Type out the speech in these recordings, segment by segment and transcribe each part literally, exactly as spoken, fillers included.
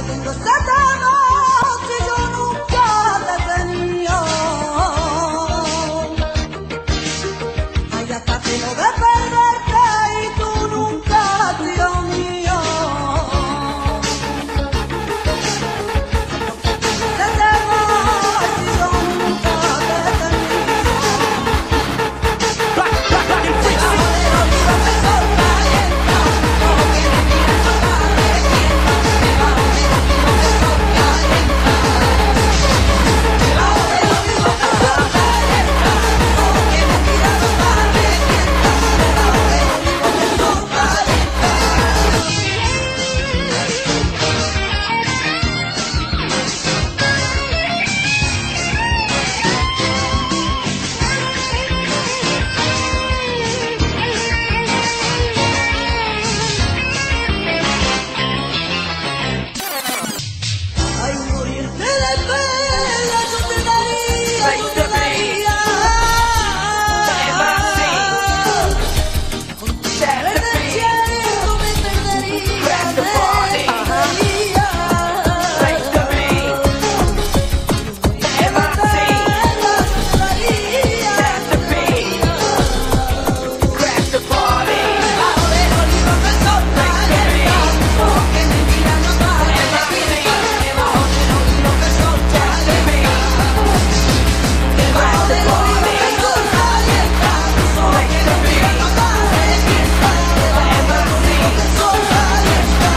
lindo este tema si yo nunca te tenía. Ay, hasta que no de perderte y tú nunca has sido mío. Este tema si yo nunca te tenía. Debajo del olivo que el sol calienta, como que me mira el sol calienta. Debajo del olivo que el sol calienta. Debajo del olivo que el sol calienta, como que me mira el sol calienta. Debajo del olivo que el sol calienta. Ay, morirte de pena, yo te daría, yo te daría. Con tu verde cielo me perdería, me perdería. Morirte de pena, yo te daría. Debajo del olivo que el sol calienta, como que me mira no vale. Debajo del olivo que el sol calienta. Debajo del olivo que el sol calienta, como que me mira no vale. Debajo del olivo que el sol calienta.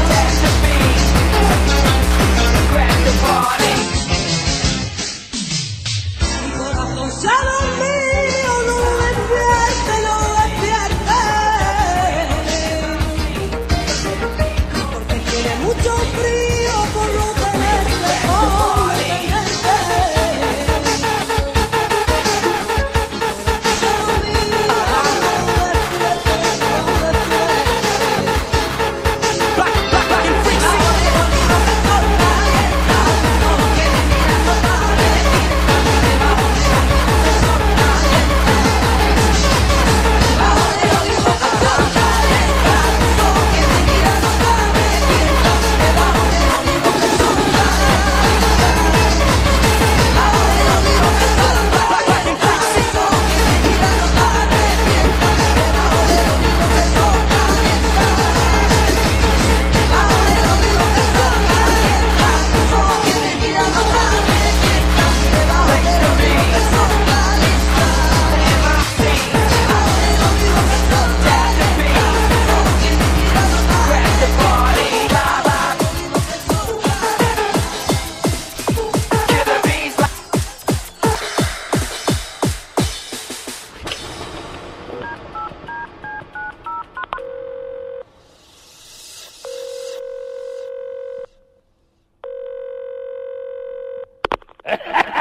Mi corazón se ha dormido, no despierte, no despierte. Porque tiene mucho frío por no tenerte, por no tenerte. Se ha dormido, no despierte, no despierte. Debajo del olivo que el sol calienta, como que me mira no vale. Debajo del olivo que el sol calienta. Debajo del olivo que el sol calienta, como que me mira no vale. Debajo del olivo que el sol calienta. Debajo del olivo que el sol calienta, como que me mira no vale. Debajo del olivo que el sol calienta. Debajo del olivo que el sol calienta, como que me mira no vale. Debajo del olivo que el sol calienta. Debajo del olivo que el sol calienta, como que me mira no vale. Ha ha ha!